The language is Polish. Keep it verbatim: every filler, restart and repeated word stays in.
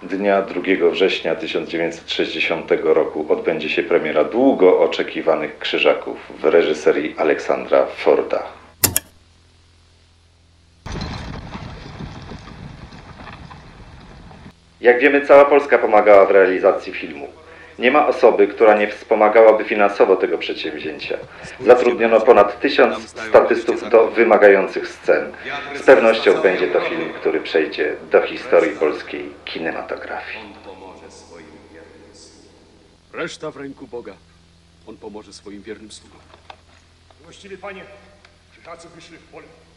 dnia drugiego września tysiąc dziewięćset sześćdziesiątego roku odbędzie się premiera długo oczekiwanych Krzyżaków w reżyserii Aleksandra Forda. Jak wiemy, cała Polska pomagała w realizacji filmu. Nie ma osoby, która nie wspomagałaby finansowo tego przedsięwzięcia. Zatrudniono ponad tysiąc statystów do wymagających scen. Z pewnością będzie to film, który przejdzie do historii polskiej kinematografii. Reszta w ręku Boga. On pomoże swoim wiernym sługom. Właściwie panie, Krzyżacy wyszli w pole.